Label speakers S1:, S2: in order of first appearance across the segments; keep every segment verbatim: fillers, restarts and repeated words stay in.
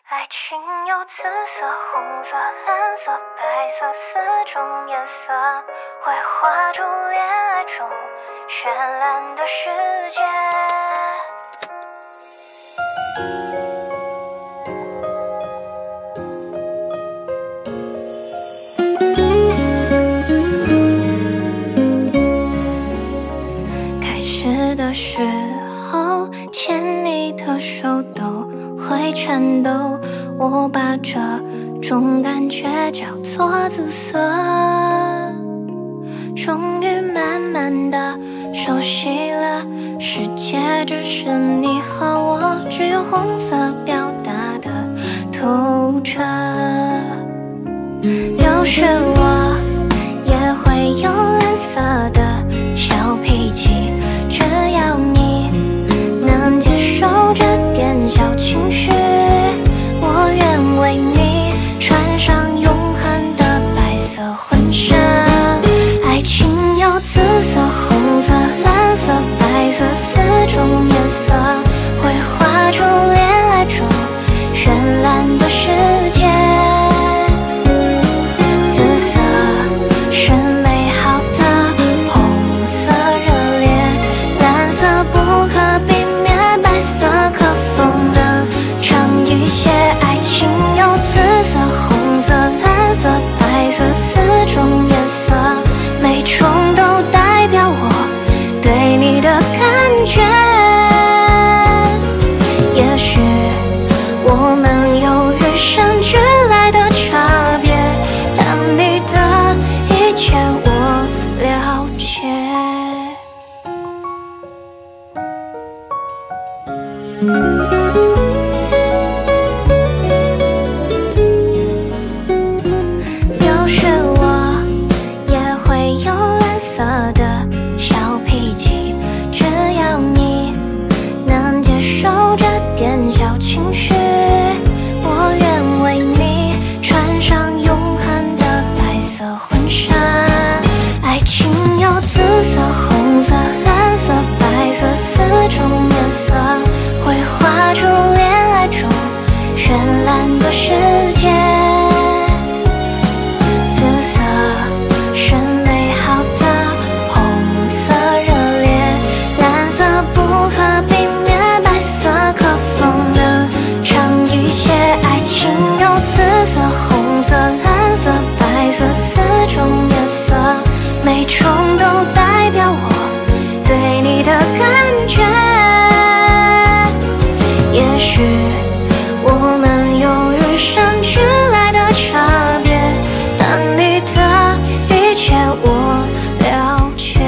S1: 爱情有紫色、红色、蓝色、白色四种颜色，会画出恋爱中绚烂的世界。开始的时候，牵你的手都会颤抖，我把这种感觉叫做紫色。终于慢慢的熟悉了，世界只是你和我，只有红色表达的透彻。有时我也会有蓝色的小脾气，只要你能接受这点小情绪，我愿为你穿上永恒的白色婚纱。爱情有紫色、红色、蓝色、白色四种颜色，会画出恋爱中绚烂的世界。紫色是美好的红色热烈，蓝色不可避免，白色可否能长一些？爱情有紫色、红色、蓝色、白色四种颜色，每种都代表我对你的感觉。也许我们有与生俱来的差别，但你的一切我了解。有时我也会有蓝色的小脾气，只要你能接受这点小情绪，我愿为你穿上永恒的白色婚纱。爱情有紫色、红色、蓝色、白色四种颜色，会画出恋爱中绚烂的世界。紫色是美好的红色热烈，蓝色不可避免，白色可否能长一些？爱情有紫色、红色、蓝色、白色四种颜色，每种都代表我对你的感觉。也许我们有与生俱来的差别，但你的一切我了解，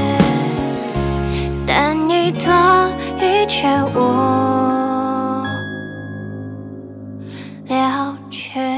S1: 但你的一切我了解。